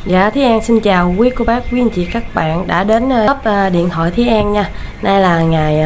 Dạ, Thúy An xin chào quý cô bác, quý anh chị các bạn đã đến shop điện thoại Thúy An nha. Nay là ngày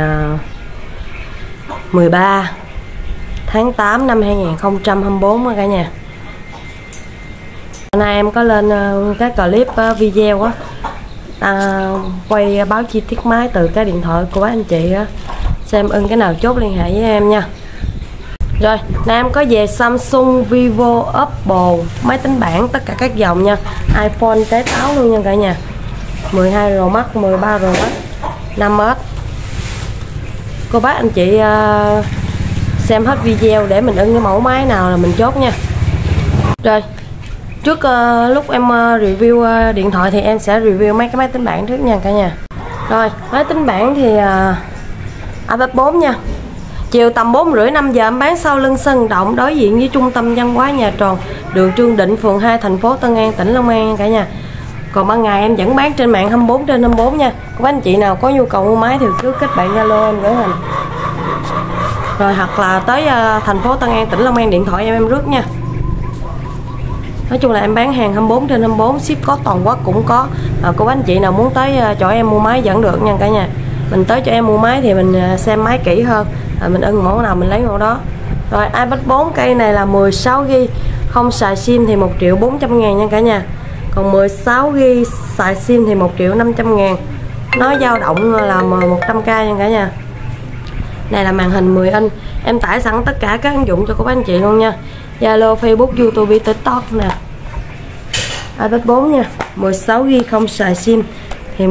13 tháng 8 năm 2024 cả nhà. Hôm nay em có lên các clip video á, quay báo chi tiết máy từ cái điện thoại của bác anh chị á. Xem ưng cái nào chốt liên hệ với em nha. Rồi, nay em có về Samsung, Vivo, Oppo, máy tính bảng, tất cả các dòng nha. iPhone té táo luôn nha cả nhà. 12 Pro Max, 13 Pro Max, 5S. Cô bác anh chị xem hết video để mình ưng cái mẫu máy nào là mình chốt nha. Rồi, trước lúc em review điện thoại thì em sẽ review mấy cái máy tính bảng trước nha cả nhà. Rồi, máy tính bảng thì iPad 4 nha. Chiều tầm 4:30-5 giờ em bán sau lưng sân động đối diện với trung tâm văn hóa Nhà Tròn, đường Trương Định, phường 2, thành phố Tân An, tỉnh Long An cả nhà. Còn ban ngày em vẫn bán trên mạng 24/24 nha. Có anh chị nào có nhu cầu mua máy thì cứ kết bạn Zalo em gửi hình. Rồi hoặc là tới thành phố Tân An, tỉnh Long An điện thoại em rước nha. Nói chung là em bán hàng 24/24, ship có toàn quốc cũng có. Cô bác anh chị nào muốn tới chỗ em mua máy vẫn được nha cả nhà. Mình tới cho em mua máy thì mình xem máy kỹ hơn, mình ưng mẫu nào mình lấy mẫu đó. Rồi iPad 4 cây này là 16GB, không xài sim thì 1.400.000 nha cả nhà. Còn 16GB xài sim thì 1.500.000. Nó dao động là 100k nha cả nhà. Này là màn hình 10 inch. Em tải sẵn tất cả các ứng dụng cho các anh chị luôn nha. Zalo, Facebook, YouTube, TikTok nè. iPad 4 nha, 16GB không xài sim thì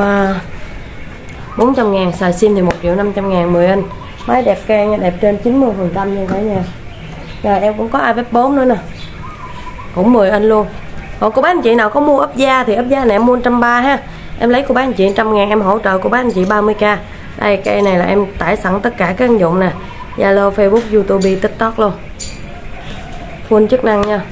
1.400.000, xài sim thì 1.500.000, 10 inch. Máy đẹp can nha, đẹp trên 90% nha cả nhà. Rồi em cũng có iPad 4 nữa nè, cũng 10 inch luôn. Còn cô bác anh chị nào có mua ốp da thì ốp da này em mua 130 ha. Em lấy cô bác anh chị 100.000, em hỗ trợ cô bác anh chị 30k. Đây cây này là em tải sẵn tất cả các ứng dụng nè, Zalo, Facebook, YouTube, TikTok luôn. Full chức năng nha.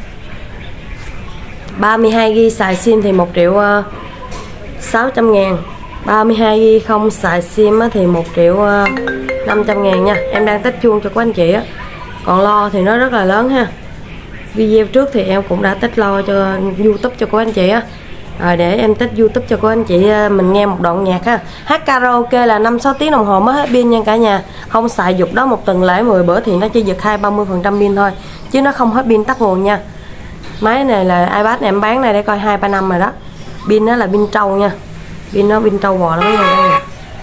32GB xài sim thì 1.600.000. 32GB không xài sim thì 1.500.000 nha. Em đang tích chuông cho các anh chị á. Còn lo thì nó rất là lớn ha. Video trước thì em cũng đã tích lo cho YouTube cho các anh chị á. Rồi để em tích YouTube cho các anh chị mình nghe một đoạn nhạc ha. Hát karaoke là 5-6 tiếng đồng hồ mới hết pin nha cả nhà. Không xài dục đó một tuần lễ 10 bữa thì nó chỉ giật 20-30% pin thôi, chứ nó không hết pin tắt nguồn nha. Máy này là iPad này em bán này để coi 2-3 năm rồi đó. Pin nó là pin trâu nha. Pin nó pin trâu bò lắm nha.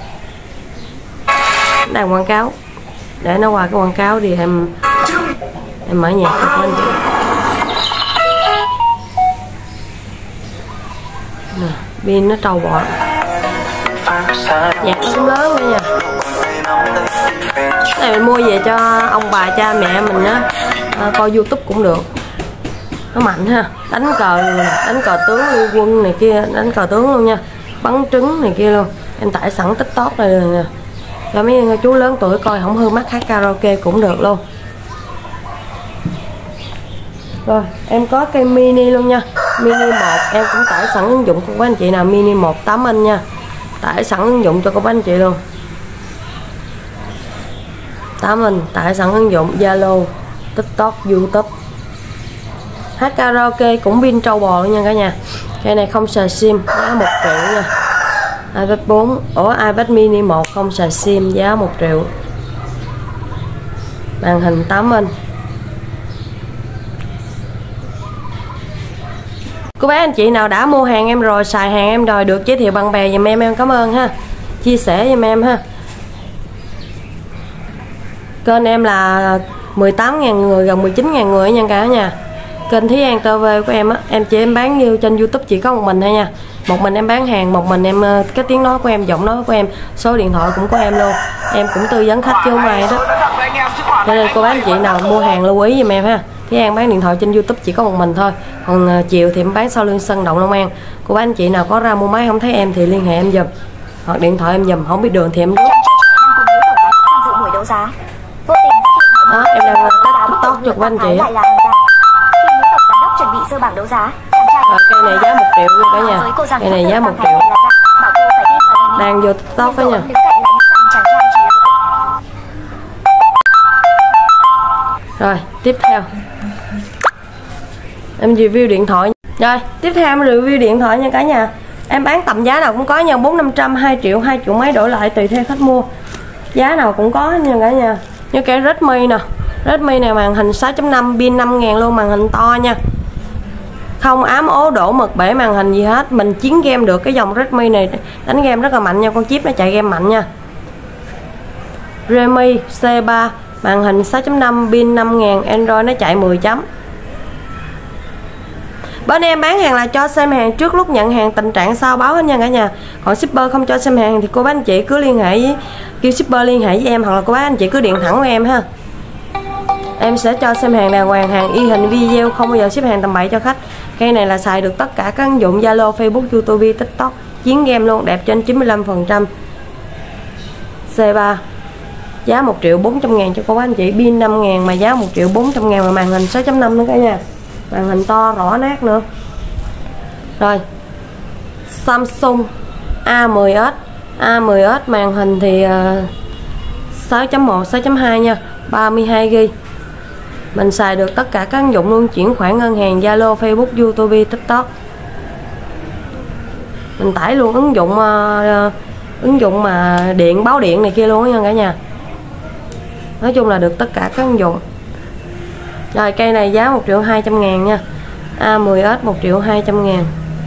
Đây quảng cáo. Để nó qua cái quảng cáo thì em mở nhạc cho các anh chị. Nè, pin nó trâu bò. Nhạc nó cũng lớn nữa nha. Cái này mình mua về cho ông bà cha mẹ mình á coi YouTube cũng được. Nó mạnh ha. Đánh cờ tướng liên quân này kia, đánh cờ tướng luôn nha. Bắn trứng này kia luôn. Em tải sẵn TikTok này nè, cho mấy chú lớn tuổi coi không hư mắt, hát karaoke cũng được luôn. Rồi em có cây mini luôn nha. Mini 1 em cũng tải sẵn ứng dụng của các anh chị nào. Mini 1 8 inch nha, tải sẵn ứng dụng cho các anh chị luôn. 8 inch tải sẵn ứng dụng Zalo, TikTok, YouTube. Hát karaoke cũng pin trâu bò luôn nha cả nhà. Cây này không xài sim, giá 1 triệu nha. iPad 4, iPad mini 1 không xài sim, giá 1 triệu. Màn hình 8 inch. Cô bác anh chị nào đã mua hàng em rồi, xài hàng em rồi, được giới thiệu bạn bè giùm em cảm ơn ha. Chia sẻ giùm em ha. Kênh em là 18.000 người, gần 19.000 người nha cả nhà. Kênh Thúy An TV của em á, em bán như trên YouTube chỉ có một mình thôi nha. Một mình em bán hàng, một mình em cái tiếng nói của em, giọng nói của em, số điện thoại cũng có em luôn. Em cũng tư vấn khách chứ không ai đó. Cho nên cô bác anh chị nào mua hàng lưu ý giùm em ha. Thúy An bán điện thoại trên YouTube chỉ có một mình thôi. Còn chiều thì em bán sau lưng sân động Long An. Cô bác anh chị nào có ra mua máy không thấy em thì liên hệ em giùm, hoặc điện thoại em giùm, không biết đường thì em rước. Đó, em đang test TikTok cho các anh chị á. Rồi cây này giá 1 triệu nha cả nhà. Cây này giá 1 triệu. Đang vô TikTok đó nha. Rồi tiếp theo em review điện thoại. Rồi tiếp theo em review điện thoại nha cả nhà. Em bán tầm giá nào cũng có nha, 400-500, 2 triệu, 2 triệu mấy đổi lại tùy theo khách mua. Giá nào cũng có nha cả nhà. Như cái Redmi nè, Redmi này màn hình 6.5, pin 5000 luôn, màn hình to nha. Không ám ố đổ mực bể màn hình gì hết. Mình chiến game được, cái dòng Redmi này đánh game rất là mạnh nha, con chip nó chạy game mạnh nha. Redmi C3 màn hình 6.5, pin 5000, Android nó chạy 10 chấm. Bên em bán hàng là cho xem hàng trước lúc nhận hàng, tình trạng sau báo hết nha cả nhà. Còn shipper không cho xem hàng thì cô bác anh chị cứ liên hệ với, kêu shipper liên hệ với em, hoặc là cô bác anh chị cứ điện thẳng với em ha. Em sẽ cho xem hàng đàng hoàng, hàng y hình video, không bao giờ ship hàng tầm bậy cho khách. Cây này là xài được tất cả các ứng dụng Zalo, Facebook, YouTube, TikTok, chiến game luôn, đẹp trên 95%. C3 giá 1.400.000 cho cô bác anh chị, pin 5000 mà giá 1.400.000 mà màn hình 6.5 nữa cả nhà. Màn hình to rõ nét nữa. Rồi Samsung A10s, A10s màn hình thì 6.1, 6.2 nha, 32GB. Mình xài được tất cả các ứng dụng luôn, chuyển khoản ngân hàng, Zalo, Facebook, YouTube, TikTok. Mình tải luôn ứng dụng mà điện, báo điện này kia luôn nha cả nhà. Nói chung là được tất cả các ứng dụng. Rồi cây này giá 1.200.000 nha, A10s 1.200.000.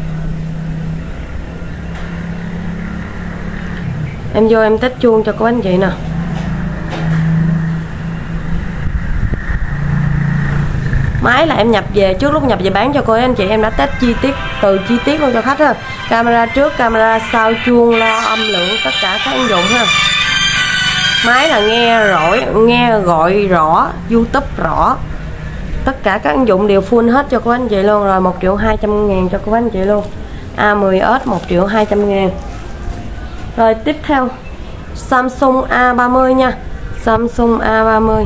Em vô em test chuông cho cô anh chị nè. Máy là em nhập về, trước lúc nhập về bán cho cô anh chị em đã test chi tiết luôn cho khách ha. Camera trước, camera sau, chuông, lo, âm lượng, tất cả các ứng dụng ha. Máy là nghe gọi rõ, YouTube rõ, tất cả các ứng dụng đều full hết cho cô anh chị luôn. Rồi 1.200.000 cho cô anh chị luôn, A10s 1.200.000. Rồi tiếp theo Samsung A30 nha, Samsung A30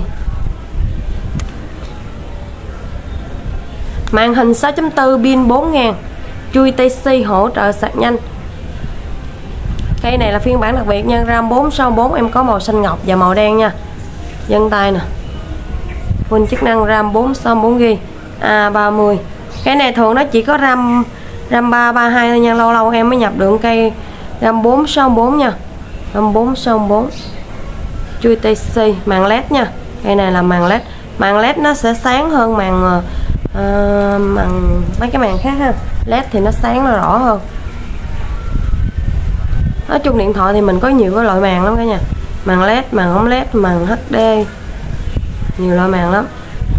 màn hình 6.4, pin 4000, chui Type-C, hỗ trợ sạc nhanh. Cây này là phiên bản đặc biệt nha, RAM 464, em có màu xanh ngọc và màu đen nha. Vân tay nè, full chức năng, RAM 464GB, A30. Cái này thường nó chỉ có RAM 332 thôi nha, lâu lâu em mới nhập được cây RAM 464 nha, RAM 464. Chui Type-C, màn LED nha. Cây này là màn LED nó sẽ sáng hơn màn mấy cái màn khác ha. LED thì nó sáng, nó rõ hơn. Nói chung điện thoại thì mình có nhiều cái loại màn lắm cả nhà, màn LED, màn không LED, màn HD, nhiều loại màn lắm.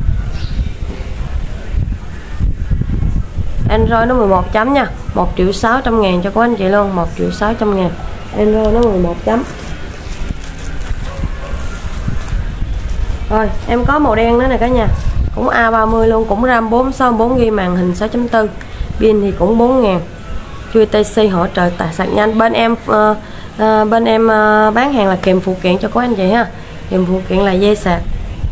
Android nó 11 chấm nha, 1.600.000 cho cô anh chị luôn, 1.600.000. Android nó 11 chấm. Rồi em có màu đen nữa nè cả nhà, cũng A30 luôn, cũng RAM 464GB, màn hình 6.4, pin thì cũng 4000, chui Type-C, hỗ trợ sạc nhanh. Bên em bán hàng là kèm phụ kiện cho cô anh chị ha, kèm phụ kiện là dây sạc,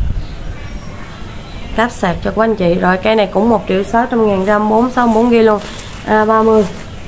cáp sạc cho cô anh chị. Rồi cây này cũng 1.600.000, RAM 464GB luôn, A30.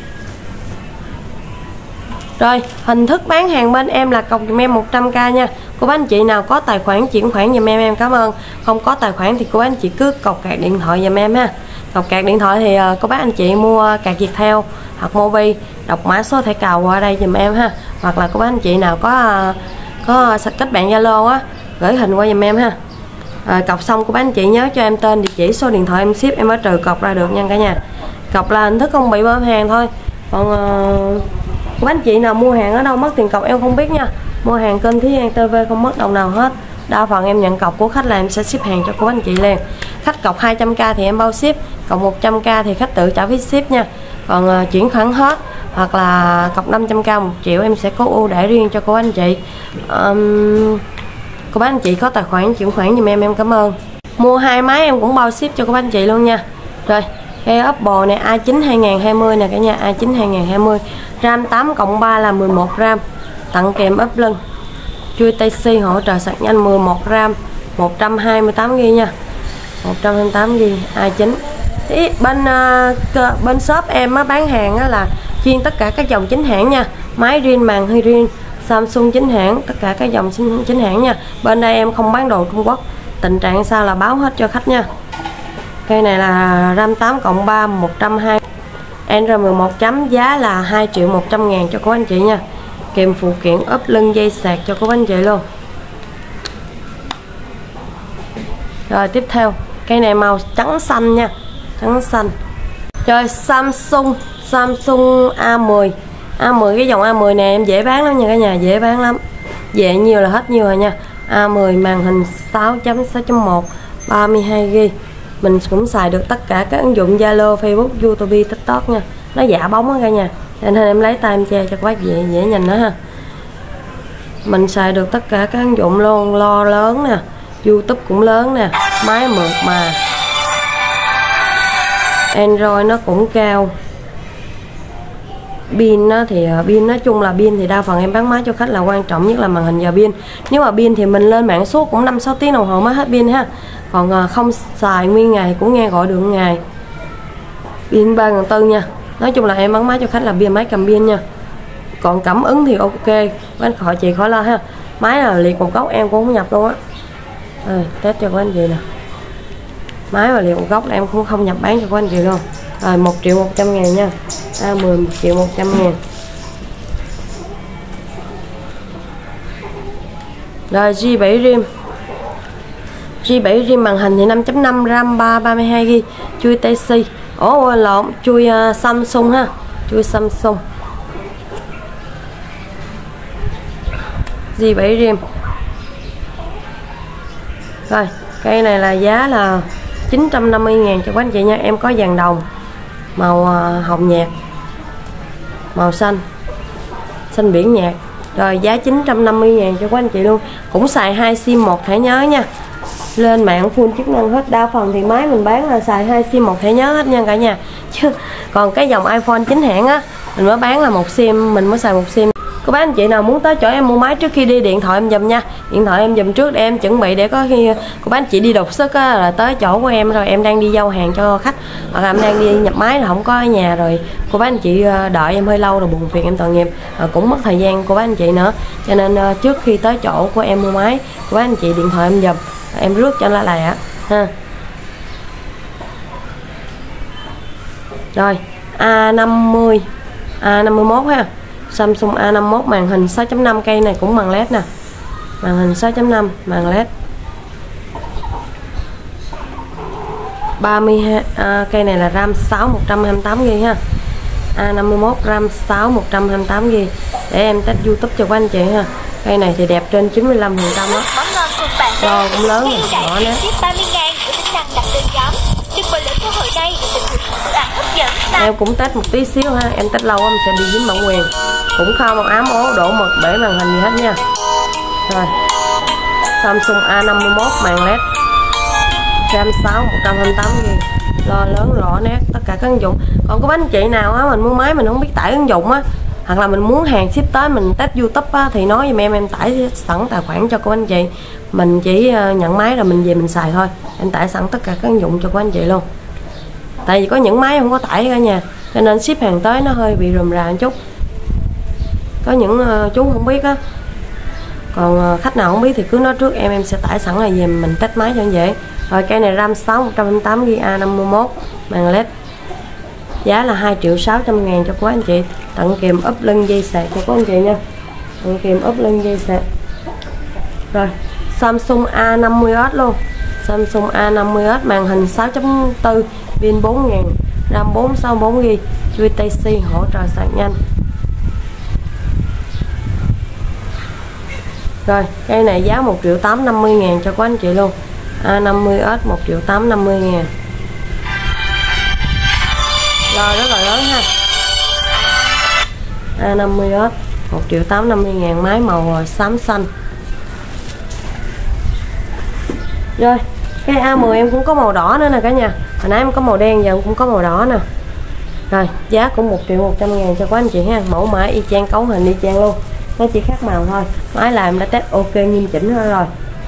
Rồi hình thức bán hàng bên em là cọc giùm em 100k nha. Cô bác anh chị nào có tài khoản chuyển khoản giùm em cảm ơn. Không có tài khoản thì cô bác anh chị cứ cọc cạc điện thoại giùm em ha. Cọc cạc điện thoại thì cô bác anh chị mua cạc Viettel hoặc Mobi, đọc mã số thẻ cào qua đây giùm em ha. Hoặc là cô bác anh chị nào có kết bạn Zalo á, gửi hình qua giùm em ha. Rồi cọc xong cô bác anh chị nhớ cho em tên, địa chỉ, số điện thoại em ship, em mới trừ cọc ra được nha cả nhà. Cọc là hình thức không bị bơm hàng thôi. Còn cô bác anh chị nào mua hàng ở đâu mất tiền cọc em không biết nha. Mua hàng kênh Thúy An TV không mất đồng nào hết. Đa phần em nhận cọc của khách là em sẽ ship hàng cho cô bác anh chị liền. Khách cọc 200k thì em bao ship, cọc 100k thì khách tự trả phí ship nha. Còn chuyển khoản hết hoặc là cọc 500k 1 triệu em sẽ có ưu đãi riêng cho cô bác anh chị. Cô bác anh chị có tài khoản chuyển khoản giùm em cảm ơn. Mua 2 máy em cũng bao ship cho cô bác anh chị luôn nha. Rồi cây Oppo này A9 2020 nè cả nhà, A9 2020, RAM 8+3 là 11 RAM, tặng kèm ốp lưng, chui Type-C, hỗ trợ sạc nhanh, 11 RAM, 128GB nha, 128GB A9. Ý, bên shop em á, bán hàng á, là chuyên tất cả các dòng chính hãng nha, máy riêng, màn hơi riêng, Samsung chính hãng, tất cả các dòng chính hãng nha. Bên đây em không bán đồ Trung Quốc, tình trạng sao là báo hết cho khách nha. Cây này là RAM 8 cộng 3 120 R11 chấm, giá là 2.100.000 cho cô anh chị nha, kèm phụ kiện ốp lưng dây sạc cho cô anh chị luôn. Rồi tiếp theo cây này màu trắng xanh nha, trắng xanh. Rồi Samsung A10 cái dòng A10 này em dễ bán lắm nha cả nhà, dễ bán lắm, về nhiều là hết nhiều rồi nha. A10 màn hình 6.6.1 32GB. Mình cũng xài được tất cả các ứng dụng Zalo, Facebook, YouTube, TikTok nha. Nó giả bóng á cả nhà, cho nên em lấy tay em che cho các bác dễ nhìn đó ha. Mình xài được tất cả các ứng dụng luôn, lo lớn nè, YouTube cũng lớn nè, máy mượt mà, Android nó cũng cao. Pin nó thì pin nói chung là pin thì đa phần em bán máy cho khách là quan trọng nhất là màn hình và pin. Nếu mà pin thì mình lên mạng suốt cũng 5-6 tiếng đồng hồ mới hết pin ha. Còn không xài nguyên ngày cũng nghe gọi được ngày. Pin 3.400 nha. Nói chung là em bán máy cho khách là pin máy cầm pin nha. Còn cảm ứng thì ok, anh khỏi chị khỏi lo ha. Máy là liệt một góc em cũng không nhập luôn á. Test cho các anh chị nè. Máy và liệt một góc là em cũng không nhập bán cho các anh chị luôn. Rồi 1.100.000 nha. A10 1.100.000. Rồi G7 RAM màn hình thì 5.5, RAM 32GB, chui Type-C. Ủa lộn, chui Samsung ha, chui Samsung. G7 RAM. Rồi, cây này là giá là 950.000 cho các anh chị nha. Em có vàng đồng màu hồng nhạt, màu xanh biển nhạt. Rồi giá 950.000 cho các anh chị luôn. Cũng xài 2 sim 1 thẻ nhớ nha. Lên mạng full chức năng hết. Đa phần thì máy mình bán là xài 2 sim 1 thẻ nhớ hết nha cả nhà. Chứ còn cái dòng iPhone chính hãng á, mình mới bán là 1 sim, mình mới xài 1 sim. Cô bác anh chị nào muốn tới chỗ em mua máy trước khi đi điện thoại em giùm nha. Điện thoại em giùm trước để em chuẩn bị, để có khi cô bác anh chị đi đột xuất á, là tới chỗ của em rồi em đang đi giao hàng cho khách, hoặc là em đang đi nhập máy là không có ở nhà rồi cô bác anh chị đợi em hơi lâu rồi buồn phiền em tội nghiệp, cũng mất thời gian cô bác anh chị nữa. Cho nên trước khi tới chỗ của em mua máy, cô bác anh chị điện thoại em giùm, em rước cho nó lẹ ha. Rồi A51 ha. Samsung A51 màn hình 6.5, cây này cũng màn LED nè. Màn hình 6.5 màn LED. 32 cây này là RAM 6 128GB ha. A51 RAM 6 128GB. Để em test YouTube cho các anh chị ha. Cây này thì đẹp trên 95% đó. Lo cũng lớn rồi, nhỏ nè. Em cũng test một tí xíu ha, em test lâu em sẽ bị dính bản quyền. Cũng không một ám ố đổ mực bể màn hình gì hết nha. Rồi Samsung A51 màn LED, RAM 6 128GB, lo lớn rõ nét tất cả các ứng dụng. Còn có anh chị nào á mình mua máy mình không biết tải ứng dụng á, hoặc là mình muốn hàng ship tới mình test YouTube á, thì nói giùm em tải sẵn tài khoản cho cô anh chị. Mình chỉ nhận máy rồi mình về mình xài thôi. Em tải sẵn tất cả các ứng dụng cho cô anh chị luôn. Tại vì có những máy không có tải cả nhà, cho nên ship hàng tới nó hơi bị rườm rà một chút. Có những chú không biết á. Còn khách nào không biết thì cứ nói trước em sẽ tải sẵn rồi về mình test máy cho dễ. Rồi cây này RAM 6 128GB A51 màn LED. Giá là 2.600.000 cho cô anh chị. Tặng kèm ốp lưng dây sạc cho cô anh chị nha. Tặng kèm ốp lưng dây sạc. Rồi Samsung A50s luôn. Samsung A50s màn hình 6.4, pin 4000, RAM 464GB, chui Type-C, hỗ trợ sạc nhanh. Rồi cây này giá 1.850.000 cho các anh chị luôn. A50s 1.850.000. Rồi rất là lớn ha. A50s 1.850.000, máy màu xám xanh. Rồi cái A10 em cũng có màu đỏ nữa nè cả nhà. Hồi nãy em có màu đen, giờ em cũng có màu đỏ nè. Rồi giá cũng 1.100.000 cho các anh chị ha. Mẫu mã y chang, cấu hình y chang luôn, nó chỉ khác màu thôi. Máy là em đã test ok nghiêm chỉnh rồi.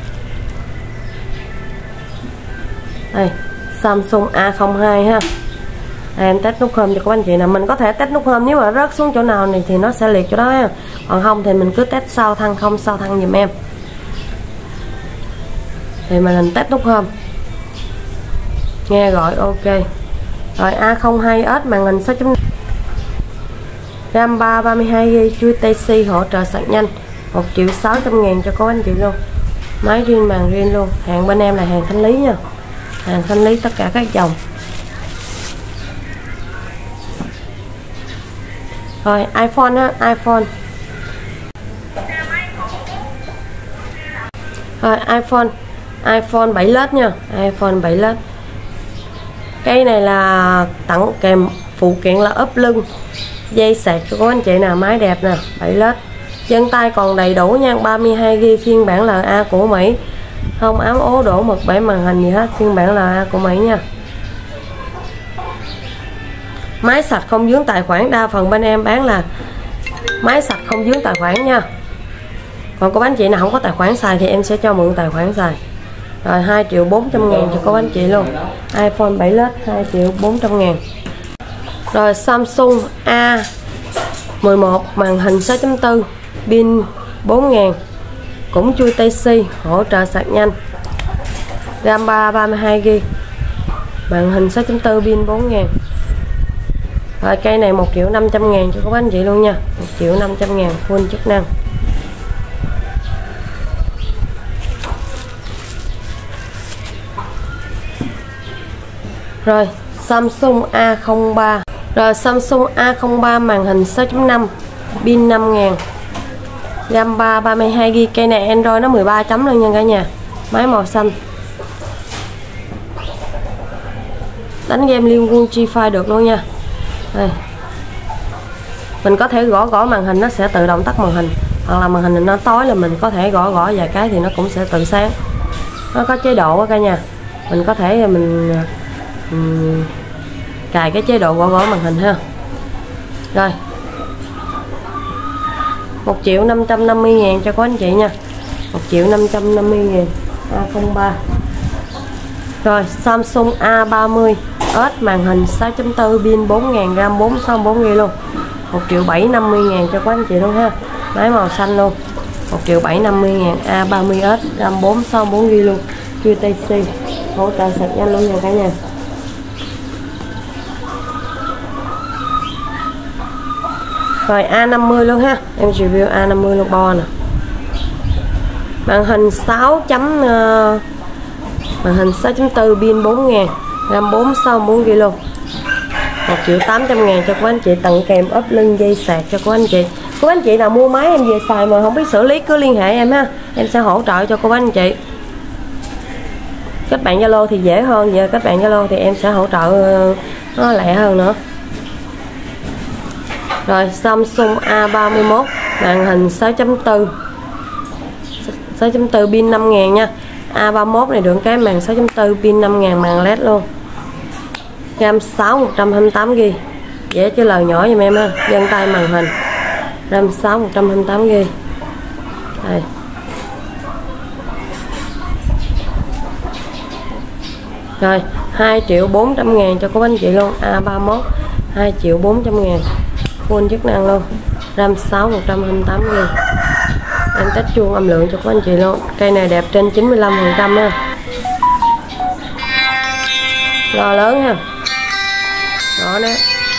Đây Samsung A02 ha. Đây, em test nút home cho các anh chị nè. Mình có thể test nút home, nếu mà rớt xuống chỗ nào này thì nó sẽ liệt chỗ đó ha. Còn không thì mình cứ test sau thăng, không sau thăng giùm em. Thì mình test nút home. Nghe gọi ok. Rồi A02S màn hình 6.5, RAM 3 32GB, chui Type-C, hỗ trợ sạc nhanh, 1.600.000 cho cô anh chị luôn. Máy riêng, màn riêng luôn. Hàng bên em là hàng thanh lý nha, hàng thanh lý tất cả các dòng. Rồi iPhone á, iPhone. Rồi iPhone 7 Plus nha, iPhone 7 Plus. Cái này là tặng kèm phụ kiện là ốp lưng, dây sạc cho cô anh chị nè, máy đẹp nè, 7 Plus. Chân tay còn đầy đủ nha, 32GB, phiên bản LA của Mỹ, không ám ố đổ mực bể màn hình gì hết, phiên bản LA của Mỹ nha. Máy sạch không dướng tài khoản, đa phần bên em bán là máy sạch không dướng tài khoản nha. Còn cô bác chị nào không có tài khoản xài thì em sẽ cho mượn tài khoản xài. Rồi 2.400.000 cho cô bác chị luôn. iPhone 7 Plus 2.400.000. Rồi Samsung A11 màn hình 6.4, pin 4.000, cũng chui Type-C, hỗ trợ sạc nhanh, RAM 3 32GB, màn hình 6.4, pin 4.000. Rồi cây này 1.500.000 cho các anh chị luôn nha, 1.500.000 full chức năng. Rồi Samsung A03. Rồi Samsung A03 màn hình 6.5, pin 5.000, RAM 3 32GB. Cây này Android nó 13 chấm luôn nha cả nhà. Máy màu xanh. Đánh game liên quân Free Fire được luôn nha. Đây. Mình có thể gõ màn hình nó sẽ tự động tắt màn hình, hoặc là màn hình nó tối là mình có thể gõ vài cái thì nó cũng sẽ tự sáng. Nó có chế độ cả nhà. Mình có thể mình cài cái chế độ gõ màn hình ha. Rồi 1.550.000 cho các anh chị nha, 1.550.000 A03. Rồi Samsung A30 S màn hình 6.4, pin 4.000, RAM 464GB luôn, 1.750.000 cho các anh chị luôn ha. Máy màu xanh luôn, 1.750.000 A30S, RAM 464GB luôn, chui Type-C, hỗ trợ sạc nhanh luôn nha cả nhà. Rồi A50 luôn ha, em review A50 luôn, bo nè. Màn hình 6.4, pin 4.000, RAM 464GB luôn, 1.800.000 cho các anh chị, tặng kèm ốp lưng, dây sạc cho các anh chị. Cô anh chị nào mua máy em về xài mà không biết xử lý cứ liên hệ em ha, em sẽ hỗ trợ cho cô anh chị. Kết bạn Zalo thì dễ hơn, giờ kết bạn Zalo thì em sẽ hỗ trợ nó lẹ hơn nữa. Rồi Samsung A31 màn hình 6.4, pin 5.000 nha. A31 này được cái màn 6.4, pin 5.000, màn LED luôn, RAM 6 128GB, dễ chứ lời nhỏ giùm em ha, vân tay màn hình, RAM 6 128GB. Đây. Rồi 2.400.000 cho các anh chị luôn, A31 2.400.000 full chức năng luôn, RAM 6 128GB. Em test chuông âm lượng cho các anh chị luôn. Cây này đẹp trên 95% nha, lo lớn ha, đó đó.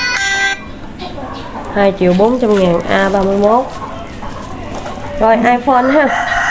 2.400.000 A31. Rồi iPhone ha,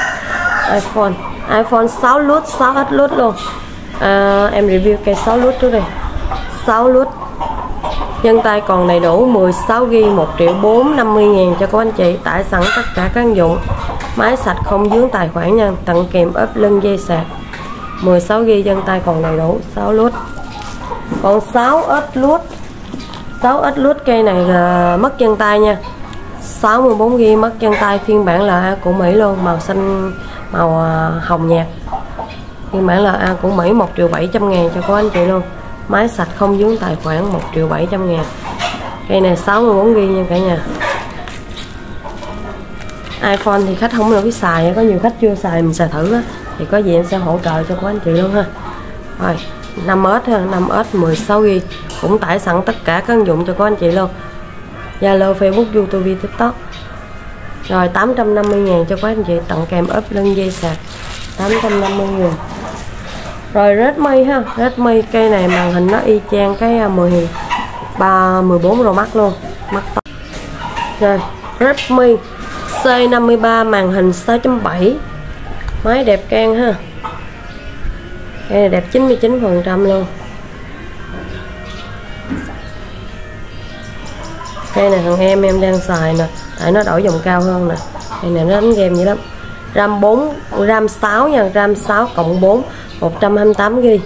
iPhone 6 Plus 6S Plus luôn. Em review cây 6 Plus trước đây. 6 Plus chân tay còn đầy đủ, 16GB, 1.450.000 cho các anh chị, tải sẵn tất cả các ứng dụng, máy sạch không dướng tài khoản nha, tặng kèm ốp lưng, dây sạc, 16GB, chân tay còn đầy đủ. 6 Plus. Còn 6S Plus, 6S Plus cây này là mất chân tay nha, 64GB, mất chân tay, phiên bản LA của Mỹ luôn, màu xanh, màu hồng nhạt, phiên bản LA của Mỹ, 1.700.000 cho các anh chị luôn, máy sạch không dướng tài khoản, 1.700.000. Cây này 64GB nha cả nhà. iPhone thì khách không được biết xài, có nhiều khách chưa xài mình xài thử á, thì có gì em sẽ hỗ trợ cho các anh chị luôn ha. Rồi 5S ha, 5S 16GB, cũng tải sẵn tất cả các ứng dụng cho các anh chị luôn, Zalo, Facebook, YouTube, TikTok. Rồi 850.000 cho các anh chị, tặng kèm ốp lưng, dây sạc, 850.000. Rồi Redmi ha, Redmi cây này màn hình nó y chang cái 14 Pro Max luôn, mắt to. Rồi Redmi C53 màn hình 6.7, máy đẹp can ha, cây này đẹp 99% luôn. Cây này thằng em đang xài nè, tại nó đổi dòng cao hơn nè. Cây này nó đánh game dữ lắm. RAM 4, RAM 6 nha, RAM 6 cộng 4 128GB.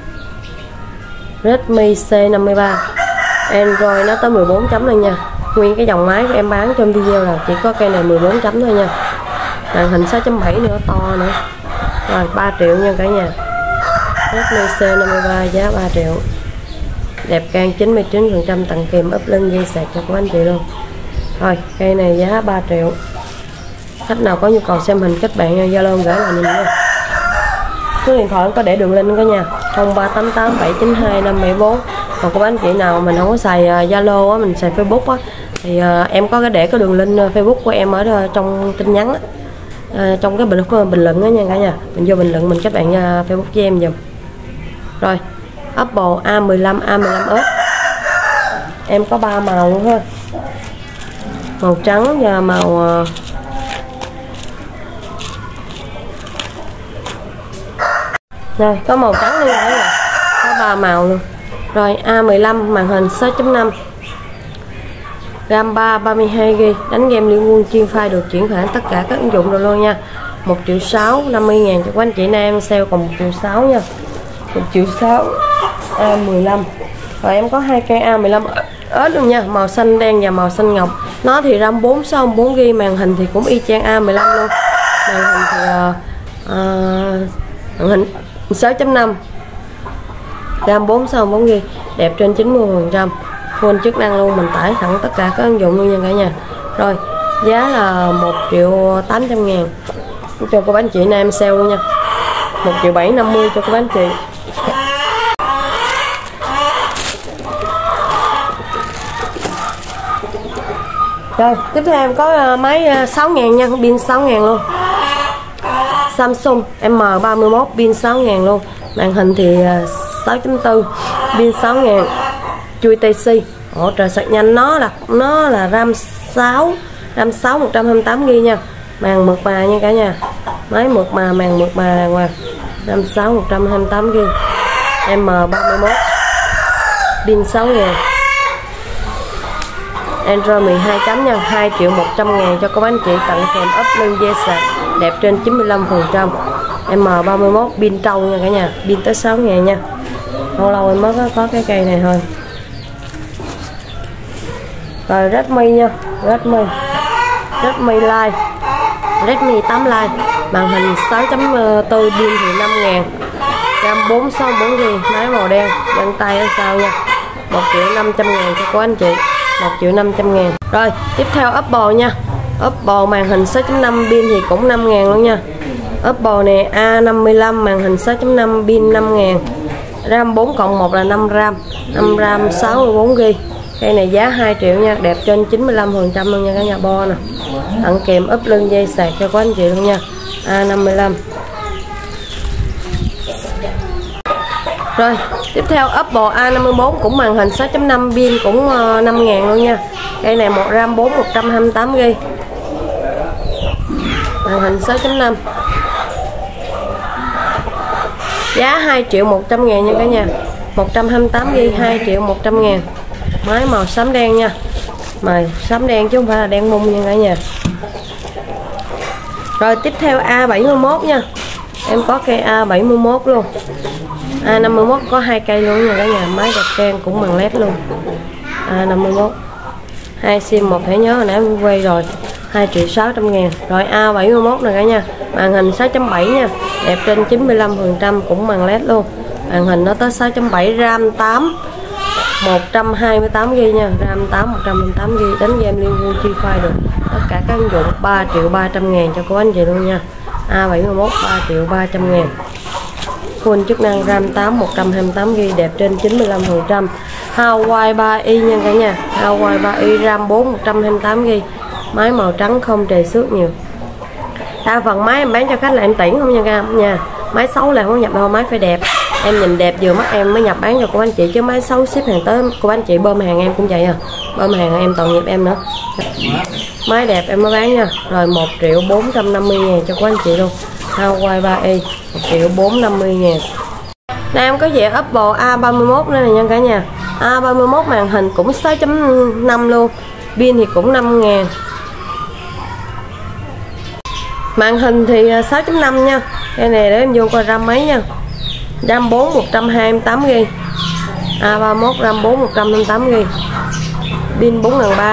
Redmi C53 Android nó tới 14 chấm luôn nha. Nguyên cái dòng máy của em bán trong video là chỉ có cây này 14 chấm thôi nha. Màn hình 6.7 nữa, to nữa. Rồi 3 triệu nha cả nhà. Redmi C53 giá 3 triệu. Đẹp can 99% tặng kèm ốp lưng dây sạc cho các anh chị luôn. Rồi cây này giá 3 triệu. Khách nào có nhu cầu xem hình kết bạn Zalo gửi là nhìn nha. Số điện thoại có để đường link cả nhà, 0388 792 574. Còn các anh chị nào mình không có xài Zalo á, mình xài Facebook á, thì em có cái để cái đường link Facebook của em ở trong tin nhắn á, trong cái bình luận đó nha cả nhà. Mình vô bình luận mình kết bạn Facebook với em dùm. Rồi Apple A15 A15s em có 3 màu luôn ha, màu trắng và màu rồi có màu trắng luôn đấy, có 3 màu luôn. Rồi A15 màn hình 6.5, RAM 3 32GB, đánh game liên quân chuyên file, được chuyển khoản tất cả các ứng dụng rồi luôn nha. 1.600.000 50.000 cho các anh chị nam em sale còn 1.600.000 nha. 1.600.000 A15. Rồi em có 2 cây A15 ớt luôn nha, màu xanh đen và màu xanh ngọc. Nó thì RAM 464GB, màn hình thì cũng y chang A15 luôn. Màn hình thì màn hình 6.5, RAM 464GB, đẹp trên 90%, full chức năng luôn, mình tải thẳng tất cả các ứng dụng luôn nha cả nhà. Rồi giá là 1.800.000 cho cô bác anh chị nam em sale luôn nha. 1.750.000 cho cô bác anh chị. Rồi tiếp theo em có máy 6.000 nha, pin 6.000 luôn. Samsung M31 pin 6.000 luôn, màn hình thì 6.4, pin 6.000, chui Type-C, hỗ trợ sạc nhanh. Nó là RAM 6 128GB nha, màn mượt mà nha cả nhà, máy mượt mà, màn mượt mà đàng hoàng. RAM 6 128GB, M31, pin 6.000, Android 12 chấm nha, 2.100.000 cho các anh chị, tặng kèm ốp lưng dây sạc, đẹp trên 95%. M31 pin trâu nha cả nhà, pin tới 6.000 nha. Lâu lâu em mới có cái cây này thôi. Rồi Redmi nha, Redmi Lite, Redmi 8 Lite, màn hình 6.4, pin thì 5.000, RAM 464GB, máy màu đen, vân tay ở sau nha. 1.500.000 cho các anh chị, 1.500.000. Rồi tiếp theo Apple nha, Apple màn hình 6.5, pin thì cũng 5.000 luôn nha. Apple này A55 màn hình 6.5, pin 5.000, RAM 4 cộng 1 là 5 RAM, 5 RAM 64GB. Cây này giá 2 triệu nha, đẹp trên 95% luôn nha cả nhà, bo nè, tặng kèm ốp lưng dây sạc cho các anh chị luôn nha. A55. Rồi tiếp theo Apple A54 cũng màn hình 6.5, pin cũng 5.000 luôn nha. Cây này một RAM 4 128GB, màn hình 6.5, giá 2.100.000 nha cả nhà, 128GB, 2.100.000, máy màu xám đen nha, màu xám đen chứ không phải là đen mung nha cả nhà. Rồi tiếp theo A71 nha, em có cây A71 luôn. A51 có 2 cây luôn nha cả nhà, máy đẹp đen cũng bằng led luôn. A51 2 sim, một thẻ nhớ hồi nãy em quay rồi, 2.600.000. Rồi A71 này cả nhà, màn hình 6.7 nha, đẹp trên 95%, cũng bằng led luôn. Màn hình nó tới 6.7, RAM 8 128GB nha, RAM 8 128GB, đánh game liên quân chi file được tất cả các ứng dụng. 3.300.000 cho cô anh chị luôn nha. A71 3.300.000, full chức năng, RAM 8 128GB, đẹp trên 95%. Huawei 3i nha cả nhà, Huawei 3i, RAM 4 128GB, máy màu trắng không trầy xước nhiều. Đa phần máy em bán cho khách là em tuyển không nha cả nhà, máy xấu là không nhập đâu, máy phải đẹp. Em nhìn đẹp vừa mắt em mới nhập bán cho cô anh chị, chứ máy xấu ship hàng tới cô anh chị bơm hàng em cũng vậy à. Bơm hàng em tội nghiệp em nữa. Máy đẹp em mới bán nha. Rồi 1.450.000 cho cô anh chị luôn. Hawaii 3i 1.450.000. Đây em có về Apple A31 nữa này nha cả nhà. A31 màn hình cũng 6.5 luôn. Pin thì cũng 5.000. Màn hình thì 6.5 nha. Cái này để em vô coi RAM mấy nha. RAM 4 128GB. A31 RAM 4 128GB. Pin 4003.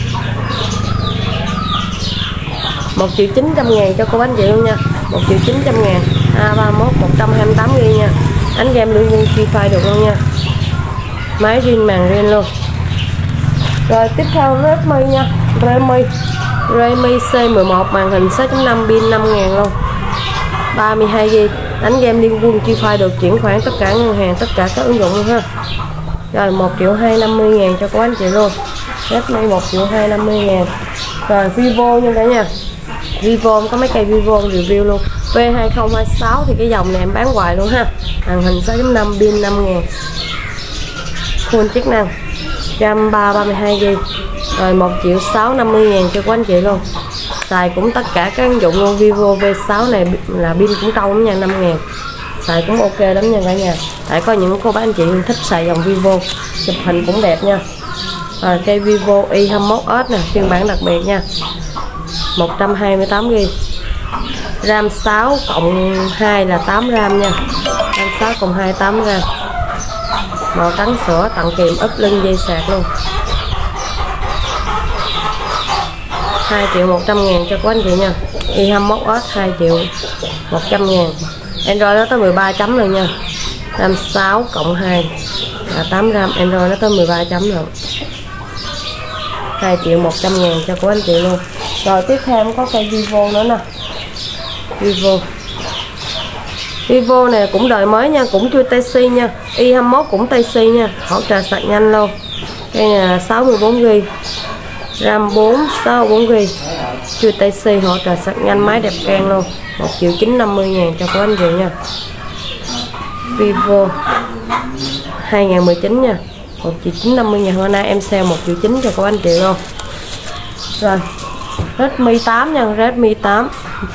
1.900.000 cho cô anh chị luôn nha. 1.900.000. A31 128GB nha. Đánh game luôn Wi Fi được luôn nha. Máy riêng màn riêng luôn. Rồi tiếp theo Redmi nha. Redmi C11 màn hình 6.5 pin 5.000 luôn. 32GB. Đánh game liên quân Wi Fi được, chuyển khoản tất cả ngân hàng, tất cả các ứng dụng luôn ha. Rồi 1.250.000 cho cô anh chị luôn. Redmi 1.250.000. Rồi Vivo nha cả nhà. Vivo có mấy cây Vivo review luôn. V2026 thì cái dòng này em bán hoài luôn ha. Màn hình 6.5 pin 5.000. Full chức năng. RAM 32GB. Rồi 1.650.000 cho cô anh chị luôn. Xài cũng tất cả các ứng dụng luôn. Vivo V6 này là pin cũng trâu lắm nha, 5.000. Xài cũng ok lắm nha cả nhà. Tại có những cô bác anh chị thích xài dòng Vivo, chụp hình cũng đẹp nha. Rồi cây Vivo Y21s nè, phiên bản đặc biệt nha. 128GB. RAM 6 cộng 2 là 8 RAM nha. RAM 6 cộng 2 8 RAM. Màu trắng sữa, tặng kèm úp lưng dây sạc luôn. 2.100.000 cho cô anh chị nha. Y21s 2.100.000. Android nó tới 13 chấm rồi nha. RAM 6 cộng 2 là 8 RAM. Android nó tới 13 chấm rồi. 2.100.000 cho cô anh chị luôn. Rồi tiếp theo có cây Vivo nữa nè. Vivo này cũng đời mới nha, cũng chui Type-C nha. Y21 cũng Type-C nha, hỗ trợ sạc nhanh luôn. Đây là 64GB. RAM 4 64GB. Chui Type-C hỗ trợ sạc nhanh, máy đẹp can luôn. 1.950.000 cho cô anh chị nha. Vivo 2019 nha. 1.950.000. Hôm nay em sale 1.900.000 cho cô anh chị luôn. Rồi Redmi 8 nha. Redmi 8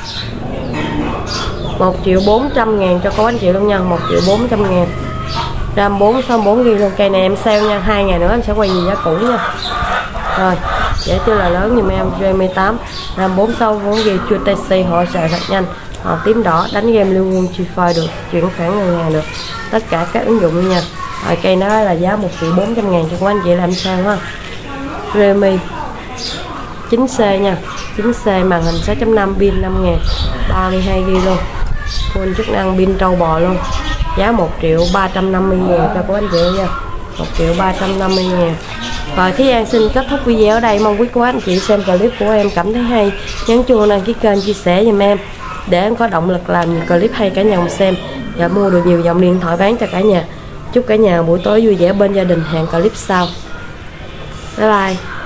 1.400.000 cho cô anh chị luôn nha. 1.400.000. RAM 464GB luôn. Cây này em sale nha. 2 ngày nữa em sẽ quay gì giá cũ nha. Rồi dễ chưa là lớn giùm em. Redmi 8 RAM 464GB, chui Type-C, hỗ trợ sạc nhanh, tím đỏ, đánh game liên quân Wi Fi được, chuyển khoản ngân hàng được, tất cả các ứng dụng luôn nha. Rồi cây nó là giá 1.400.000 cho cô anh chị làm sao ha. Redmi 9C nha. 9C màn hình 6.5 pin 5.000. 32GB luôn. Full chức năng, pin trâu bò luôn. Giá 1.350.000 cho cô anh chị nha. 1.350.000. Rồi Thúy An xin kết thúc video ở đây. Mong quý cô anh chị xem clip của em cảm thấy hay, nhấn chuông đăng ký kênh, chia sẻ giùm em để em có động lực làm nhiều clip hay cả nhà cùng xem và mua được nhiều dòng điện thoại bán cho cả nhà. Chúc cả nhà buổi tối vui vẻ bên gia đình. Hẹn clip sau. Bye bye.